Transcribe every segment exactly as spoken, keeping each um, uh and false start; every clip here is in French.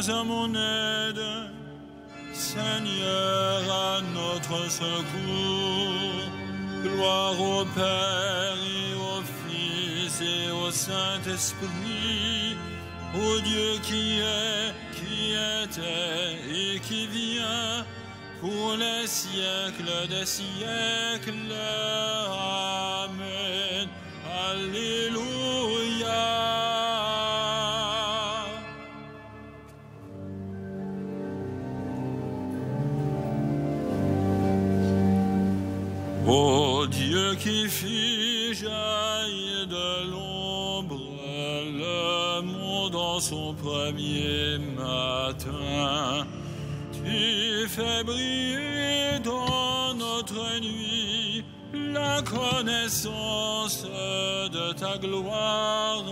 à mon aide, Seigneur, à notre secours. Gloire au Père et au Fils et au Saint-Esprit, au Dieu qui est, qui était et qui vient, pour les siècles des siècles. Amen. Alléluia. Ô Dieu qui fit jaillir de l'ombre le monde en son premier matin, tu fais briller dans notre nuit la connaissance de ta gloire.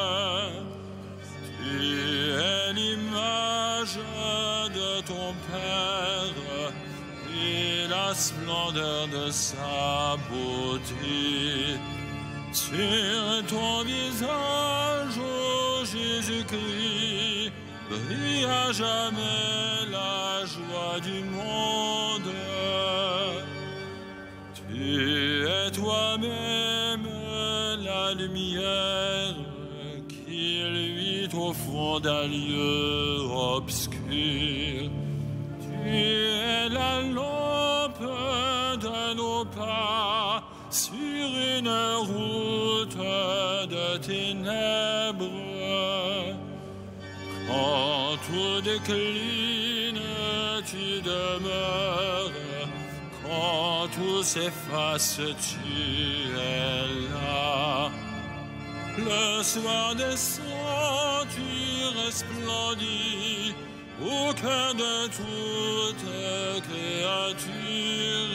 Tu es l'image de ton Père et la splendeur de sa beauté. Sur ton visage, ô Jésus-Christ, brille à jamais la joie du monde. Tu es toi-même la lumière qui luit au fond d'un lieu obscur. Tu es la lampe de nos pas sur une route de ténèbres. Quand tout décline, tu demeures. Quand tout s'efface, tu es là. Le soir descend, tu resplendis au cœur de toute créature.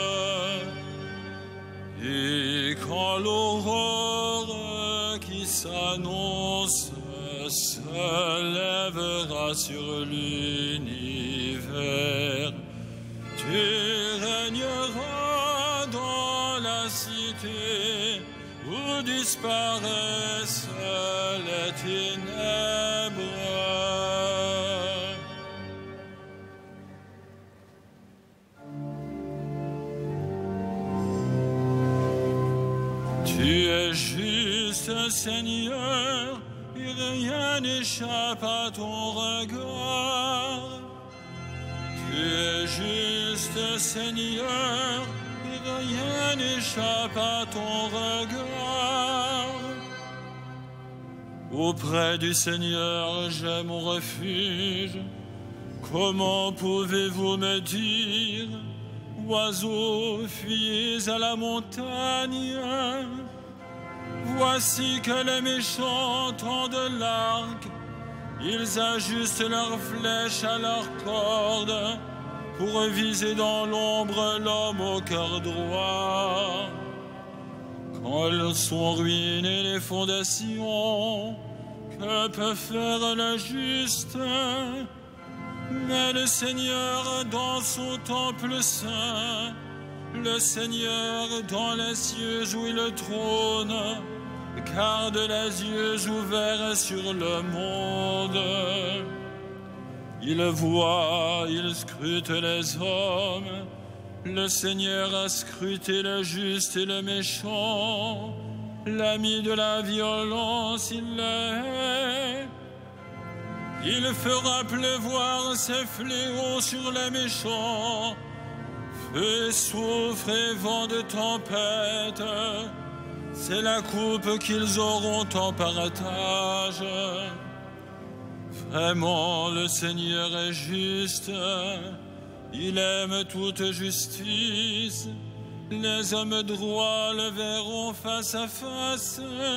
Et quand l'aurore qui s'annonce se lèvera sur l'univers, tu régneras dans la cité où disparaissent les ténèbres. Tu es juste, Seigneur, et rien n'échappe à ton regard. Tu es juste, Seigneur, et rien n'échappe à ton regard. Auprès du Seigneur, j'ai mon refuge. Comment pouvez-vous me dire, oiseaux, fuyez à la montagne? Voici que les méchants tendent l'arc, ils ajustent leurs flèches à leurs cordes pour viser dans l'ombre l'homme au cœur droit. Quand elles sont ruinées les fondations, que peut faire le juste? Mais le Seigneur dans son temple saint, le Seigneur dans les cieux où il trône, garde les yeux ouverts sur le monde. Il voit, il scrute les hommes. Le Seigneur a scruté le juste et le méchant. L'ami de la violence, il l'est. Il fera pleuvoir ses fléaux sur les méchants. Feu, soufre et vent de tempête, c'est la coupe qu'ils auront en partage. Vraiment, le Seigneur est juste, il aime toute justice. Les hommes droits le verront face à face.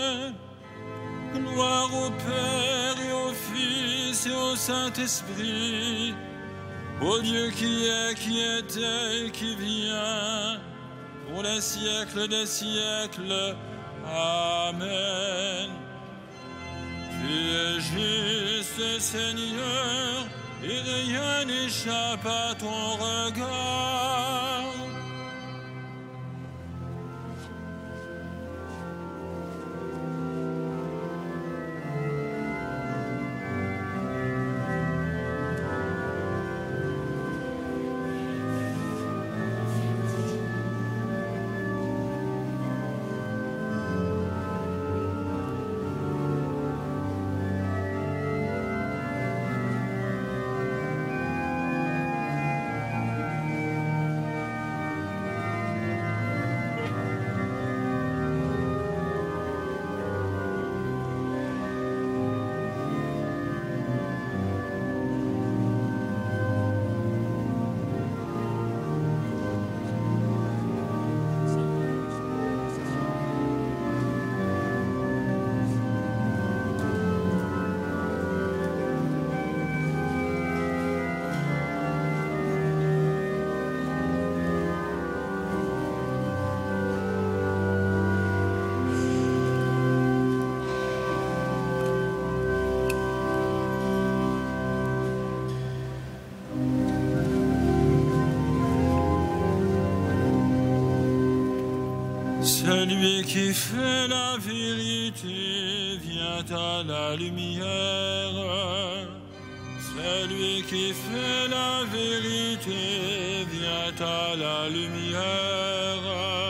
Gloire au Père et au Fils et au Saint-Esprit, au Dieu qui est, qui était et qui vient, pour les siècles des siècles. Amen. Tu es juste, Seigneur, et rien n'échappe à ton regard. Celui qui fait la vérité vient à la lumière. Celui qui fait la vérité vient à la lumière.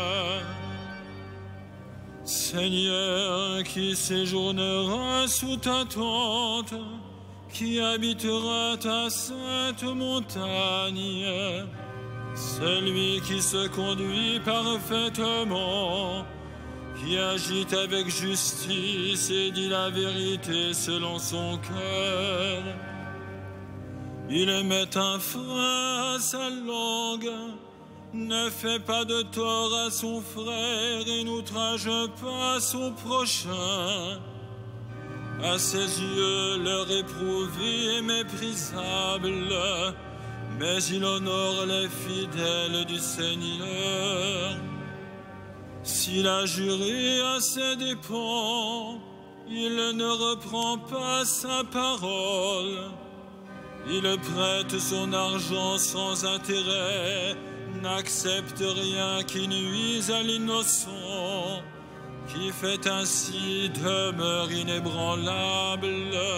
Seigneur, qui séjournera sous ta tente, qui habitera ta sainte montagne, celui qui se conduit parfaitement, qui agit avec justice et dit la vérité selon son cœur. Il met un frein à sa langue, ne fait pas de tort à son frère et n'outrage pas son prochain. À ses yeux, leur éprouvé est méprisable, mais il honore les fidèles du Seigneur. S'il a juré à ses dépens, il ne reprend pas sa parole. Il prête son argent sans intérêt, n'accepte rien qui nuise à l'innocent, qui fait ainsi demeure inébranlable.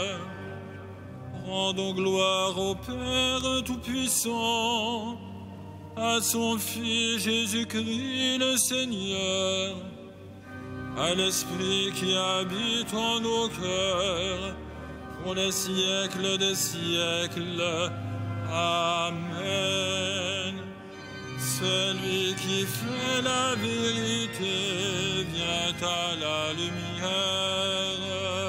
Rendons gloire au Père Tout-Puissant, à son Fils Jésus-Christ le Seigneur, à l'Esprit qui habite en nos cœurs, pour les siècles des siècles. Amen. Celui qui fait la vérité vient à la lumière.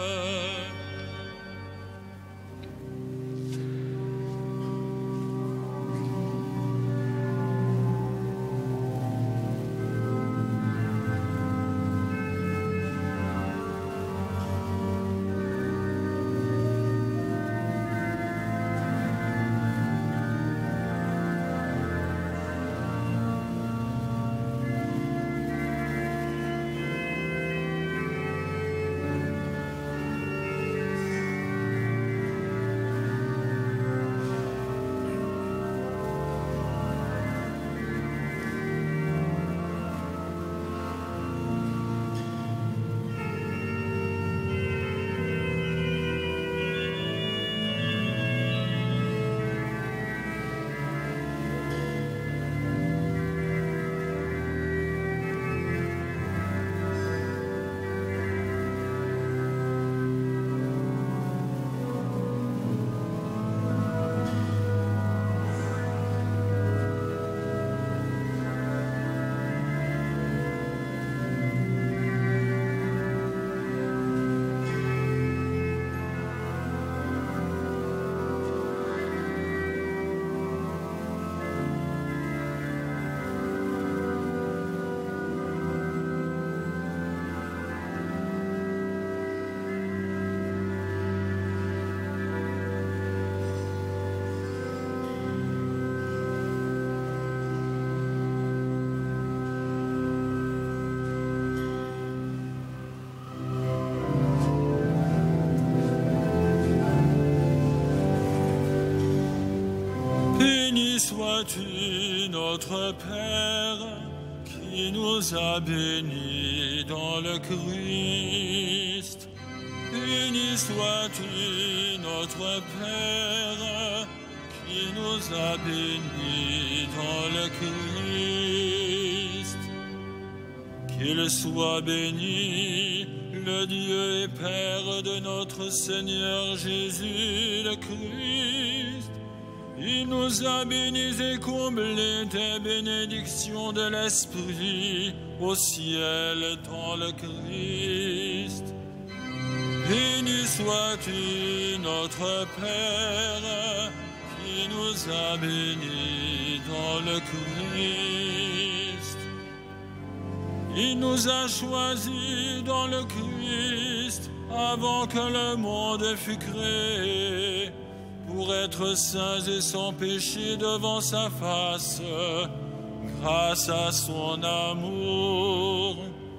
Sois-tu notre Père, qui nous a bénis dans le Christ. Béni sois-tu notre Père, qui nous a bénis dans le Christ. Qu'il soit béni, le Dieu et Père de notre Seigneur Jésus le Christ. Il nous a bénis et comblés des bénédictions de l'Esprit au ciel dans le Christ. Béni sois-tu notre Père, qui nous a bénis dans le Christ. Il nous a choisis dans le Christ avant que le monde fût créé, pour être saints et sans péché devant sa face, grâce à son amour.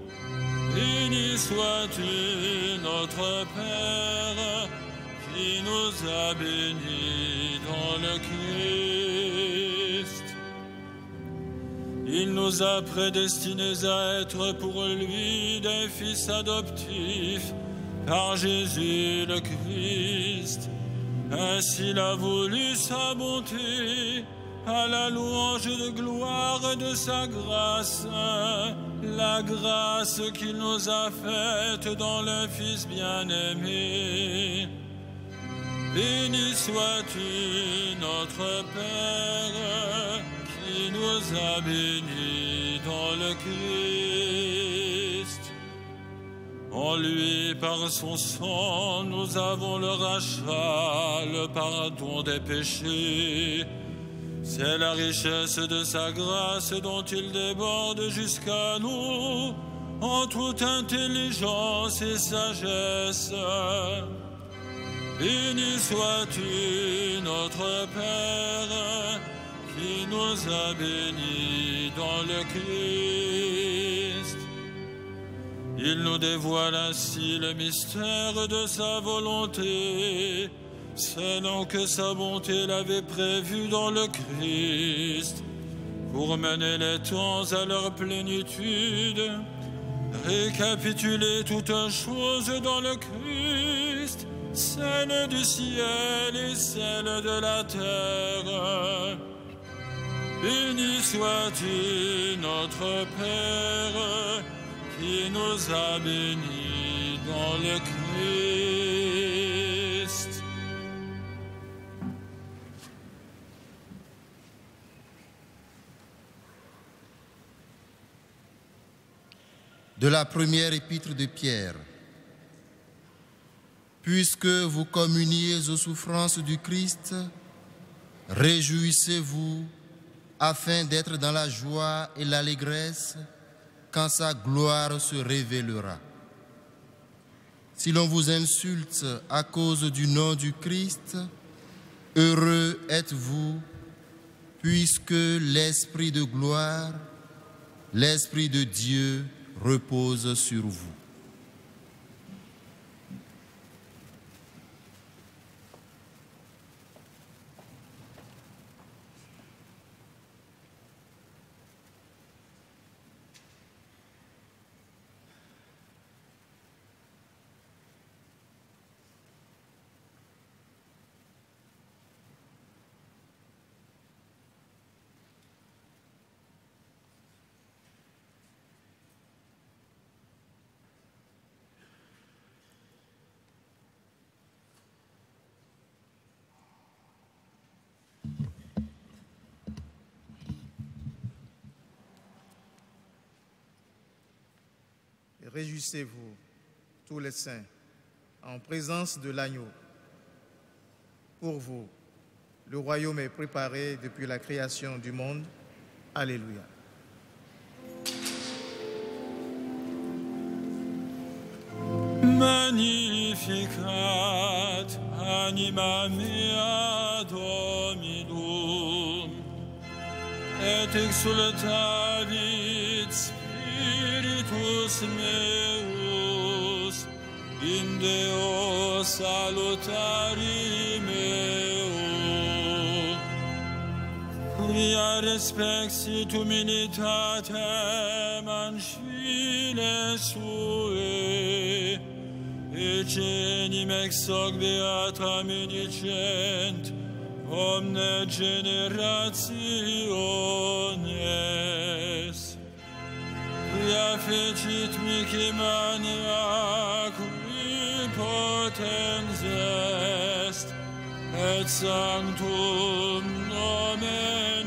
Béni sois-tu notre Père, qui nous a bénis dans le Christ. il nous a prédestinés à être pour lui des fils adoptifs par Jésus le Christ. Ainsi il a voulu sa bonté, à la louange de gloire de sa grâce, la grâce qu'il nous a faite dans le Fils bien-aimé. Béni sois-tu, notre Père, qui nous a bénis dans le Christ. En lui, par son sang, nous avons le rachat, le pardon des péchés. C'est la richesse de sa grâce dont il déborde jusqu'à nous, en toute intelligence et sagesse. Béni sois-tu, notre Père, qui nous a bénis dans le Christ. Il nous dévoile ainsi le mystère de sa volonté, selon que sa bonté l'avait prévu dans le Christ, pour mener les temps à leur plénitude, récapituler toutes choses dans le Christ, celle du ciel et celle de la terre. Béni sois-tu, notre Père, qui nous a bénis dans le Christ. De la première épître de Pierre. Puisque vous communiez aux souffrances du Christ, réjouissez-vous afin d'être dans la joie et l'allégresse quand sa gloire se révélera. Si l'on vous insulte à cause du nom du Christ, heureux êtes-vous, puisque l'Esprit de gloire, l'Esprit de Dieu repose sur vous. Réjouissez-vous, tous les saints, en présence de l'agneau. Pour vous, le royaume est préparé depuis la création du monde. Alléluia. Magnificat anima mea Dominum, et exultavit Spiritus meus, in Deo salutari meo, quia respexit humilitatem ancile sue, ecenim ex hoc beata medicent omne generationes, quia fecit mihi mania qui potens est, et sanctum nomen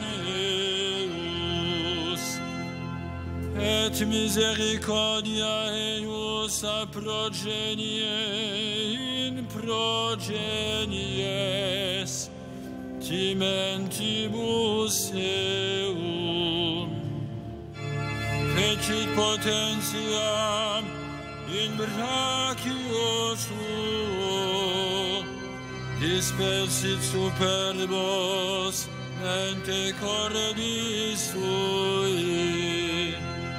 eius, et misericordia eius a progenie in progenies timentibus eum, fecit potentiam in brachio suo, dispersit superbos mente cordis sui,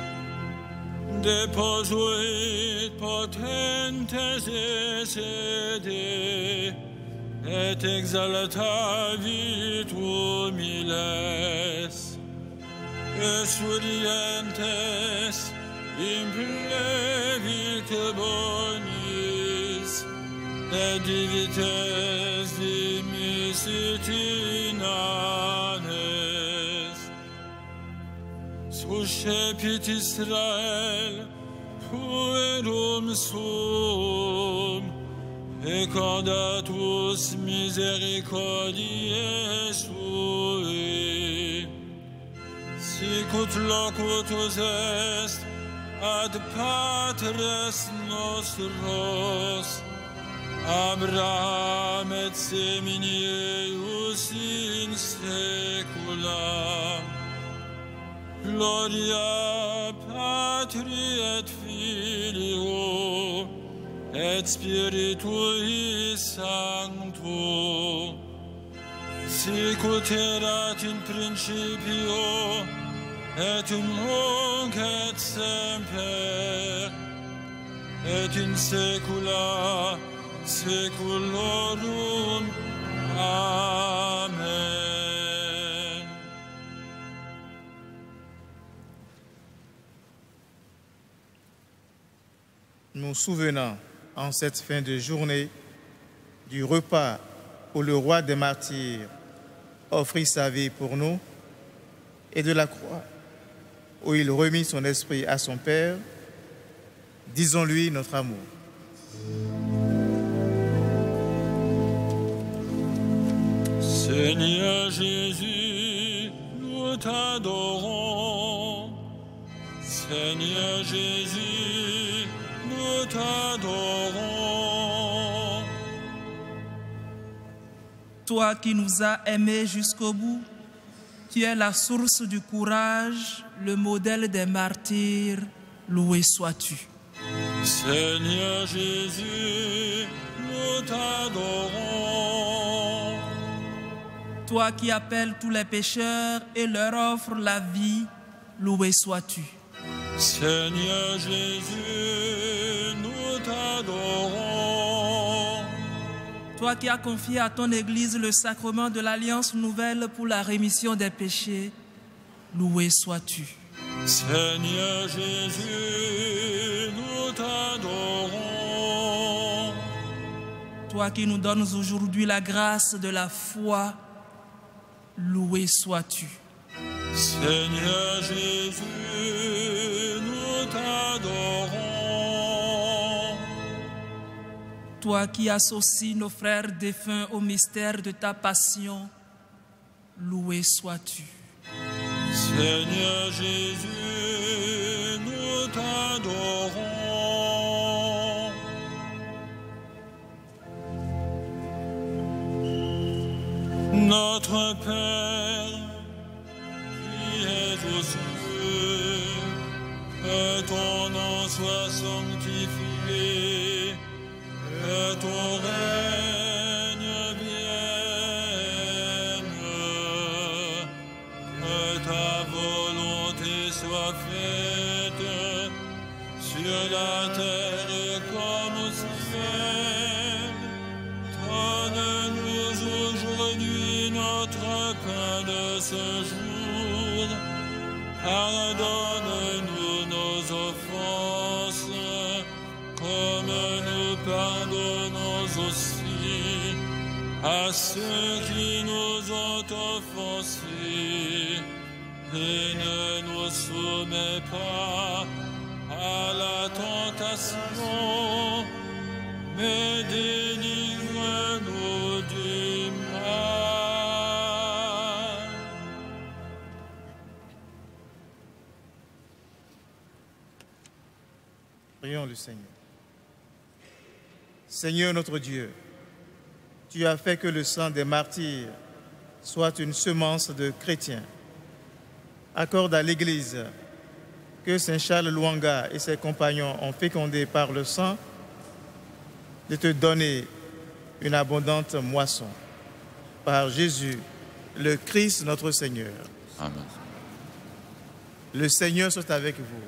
deposuit potentes sede, et exaltavit humiles, resurrientes implevit bonis, et divites dimisit in anes. Suscepit Israel puerum sum, Ecordatus misericordiae sui, sicut locutus est ad patres nostros, Abraham et seminieus in saecula. Gloria Patri et Filio et Spiritui Sancto, sicut erat in principio et nunc et semper et in saecula saeculorum. Amen. Nous souvenons en cette fin de journée du repas où le roi des martyrs offrit sa vie pour nous et de la croix où il remit son esprit à son Père. Disons-lui notre amour. Seigneur Jésus, nous t'adorons. Seigneur Jésus, nous t'adorons. Toi qui nous as aimés jusqu'au bout, tu es la source du courage, le modèle des martyrs, loué sois-tu. Seigneur Jésus, nous t'adorons. Toi qui appelles tous les pécheurs et leur offres la vie, loué sois-tu. Seigneur Jésus, nous t'adorons. Toi qui as confié à ton Église le sacrement de l'Alliance nouvelle pour la rémission des péchés, loué sois-tu. Seigneur Jésus, nous t'adorons. Toi qui nous donnes aujourd'hui la grâce de la foi, loué sois-tu. Seigneur Jésus, nous t'adorons. Toi qui associes nos frères défunts au mystère de ta passion, loué sois-tu. Seigneur Jésus, nous t'adorons. Notre Père, qui es aux cieux, que ton nom soit sanctifié, que ton règne vienne, que ta volonté soit faite sur la terre comme au ciel. Donne-nous aujourd'hui notre pain de ce jour. Pardonne-nous nos offenses, comme nous pardonnons aussi à ceux qui nous ont offensés. Et ne nous soumets pas à la tentation, mais délivre-nous du mal. Prions le Seigneur. Seigneur notre Dieu, tu as fait que le sang des martyrs soit une semence de chrétiens. Accorde à l'Église que Saint Charles Lwanga et ses compagnons ont fécondé par le sang de te donner une abondante moisson. Par Jésus, le Christ notre Seigneur. Amen. Le Seigneur soit avec vous.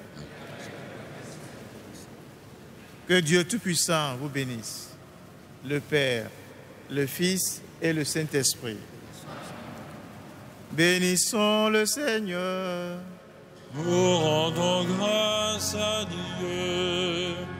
Que Dieu Tout-Puissant vous bénisse, le Père, le Fils et le Saint-Esprit. Bénissons le Seigneur. Nous rendons grâce à Dieu.